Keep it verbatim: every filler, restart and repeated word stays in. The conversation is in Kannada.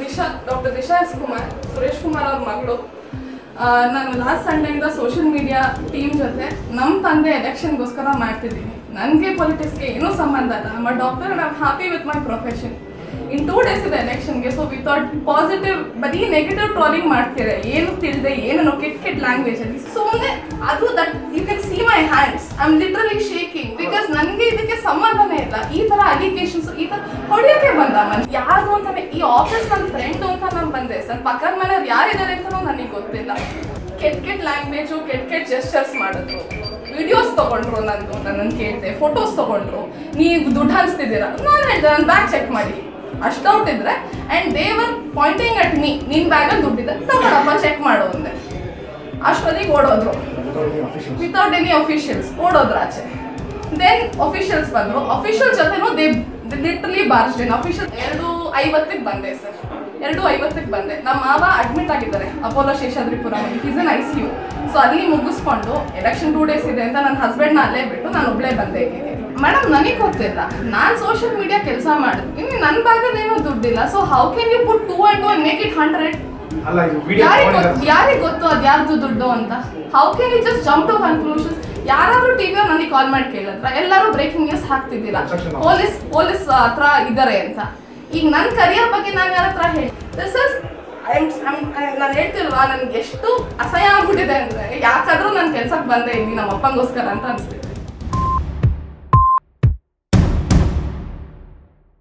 Disha, Dr Disha Kumar, Suresh Kumar our maglu. ನಾನು ಲಾಸ್ಟ್ ಸಂಡೇಯಿಂದ ಸೋಷಿಯಲ್ ಮೀಡಿಯಾ ಟೀಮ್ ಜೊತೆ ನಮ್ಮ ತಂದೆ ಎಲೆಕ್ಷನ್ಗೋಸ್ಕರ ಮಾಡ್ತಿದ್ದೀನಿ. ನನಗೆ ಪೊಲಿಟಿಕ್ಸ್ಗೆ ಏನೂ ಸಂಬಂಧ ಇಲ್ಲ. I am a doctor and I am happy with my profession. In two days ಇದೆ ಎಲೆಕ್ಷನ್ಗೆ. ಸೊ ವಿತೌಟ್ ಪಾಸಿಟಿವ್ ಬರೀ ನೆಗೆಟಿವ್ ಟ್ರೋಲಿಂಗ್ ಮಾಡ್ತೀರಾ, ಏನು ತಿಳಿದೆ ಏನೇನೋ ಕೆಟ್ಟ ಕೆಟ್ಟ ಲ್ಯಾಂಗ್ವೇಜಲ್ಲಿ ಸುಮ್ಮನೆ ಅದು that you can see my hands. I am literally shaking because ನನಗೆ ಇದಕ್ಕೆ ಸಂಬಂಧನೇ ಇಲ್ಲ. ಈ ಥರ ಅಲಿಗೇಷನ್ಸ್ ಈ ಥರ ಹೊಡೆಯೋಕ್ಕೆ ಬಂದ ಮನೆ ಯಾರು ಅಂತಾನೆ. ಈ ಆಫೀಸ್ ನನ್ನ ಫ್ರೆಂಡು ಅಂತ ನಾನು ಬಂದೆ ಸರ್. ಪಕ್ಕದ ಮನೆಯವ್ರು ಯಾರಿದ್ದಾರೆ ಅಂತಲೂ ನನಗೆ ಗೊತ್ತಿಲ್ಲ. ಕೆಟ್ಟ ಕೆಟ್ಟ ಲ್ಯಾಂಗ್ವೇಜು ಕೆಟ್ಟ ಕೆಟ್ಟ ಜೆಸ್ಚರ್ಸ್ ಮಾಡಿದ್ರು. ವಿಡಿಯೋಸ್ ತೊಗೊಂಡ್ರು ನಂದು, ನನ್ನನ್ನು ಕೇಳಿದೆ. ಫೋಟೋಸ್ ತೊಗೊಂಡ್ರು. ನೀವು ದುಡ್ಡು ಹಂಚ್ತಿದ್ದೀರಾ. ನಾನು ಹೇಳಿದೆ ನನ್ನ ಬ್ಯಾಗ್ ಚೆಕ್ ಮಾಡಿ. ಅಷ್ಟು ಔಟ್ ಇದ್ರೆ and they were pointing at me. ನಿನ್ನ ಬ್ಯಾಗಲ್ಲಿ ದುಡ್ಡಿದೆ ತಗೊಳಪ್ಪ ಚೆಕ್ ಮಾಡು ಅಂದೆ. ಅಷ್ಟೊತ್ತಿಗೆ ಓಡೋದ್ರು ವಿತೌಟ್ ಎನಿ ಅಫಿಷಿಯಲ್ಸ್. ಓಡೋದ್ರು ಆಚೆ. ದೆನ್ ಅಫಿಷಿಯಲ್ಸ್ ಬಂದರು. ಅಫಿಷಿಯಲ್ ಜೊತೆನೂ they literally barged in. Official ಎರಡು ಐವತ್ತಕ್ಕೆ ಬಂದೆ ಸರ್. ಎರಡು ಐವತ್ತಕ್ಕೆ ಬಂದೆ. ನಮ್ಮ ಮಾವ ಅಡ್ಮಿಟ್ ಆಗಿದ್ದಾರೆ ಅಪೋಲೋ ಶೇಷಾದ್ರಿಪುರಮಲ್ಲಿ. Is in I C U. So ಅಲ್ಲಿ ಮುಗಿಸ್ಕೊಂಡು ಎಲೆಕ್ಷನ್ ಟೂ ಡೇಸ್ ಇದೆ ಅಂತ ನನ್ನ ಹಸ್ಬೆಂಡ್ನ ಅಲ್ಲೇ ಬಿಟ್ಟು ನಾನು ಒಬ್ಬಳೇ ಬಂದೆ ಇದ್ದೀನಿ. ಮೇಡಮ್ ನನಗೆ ಗೊತ್ತಿಲ್ಲ, ನಾನು ಸೋಷಿಯಲ್ ಮೀಡಿಯಾ ಕೆಲಸ ಮಾಡಿದ್ವಿ. ಇನ್ನು ನನ್ನ ಬ್ಯಾಗಲ್ಲಿ ಏನೂ ದುಡ್ಡಿಲ್ಲ. So how can you put two and two and make it hundred? ಯಾರಿಗೆ ಗೊತ್ತು ಅದು ಯಾರ್ದು ದುಡ್ಡು ಅಂತ? How can you just jump to conclusions? ಯಾರಾದ್ರೂ ಟಿವಿಯವ್ರು ನನಗೆ ಕಾಲ್ ಮಾಡಿ ಕೇಳಿದ್ರ ಎಲ್ಲರೂ ಬ್ರೇಕಿಂಗ್ ನ್ಯೂಸ್ ಹಾಕ್ತಿದ್ದೀರಾ ಪೊಲೀಸ್ ಪೊಲೀಸ್ ಹತ್ರ ಇದ್ದಾರೆ ಅಂತ. ಈಗ ನನ್ನ ಕರಿಯರ್ ಬಗ್ಗೆ ನಾನು ಯಾರ ಹತ್ರ ಹೇಳಿ ದಿಸ್ ಇಸ್ ನಾನು ಹೇಳ್ತಿಲ್ವಾ, ನನ್ಗೆ ಎಷ್ಟು ಅಸಹ್ಯ ಆಗ್ಬಿಟ್ಟಿದೆ ಅಂದರೆ ಯಾಕಾದ್ರೂ ನಾನು ಕೆಲ್ಸಕ್ಕೆ ಬಂದೇ ಇದ್ದೀನಿ ನಮ್ಮ ಅಪ್ಪಂಗೋಸ್ಕರ ಅಂತ ಅನಿಸ್ತಿದೆ.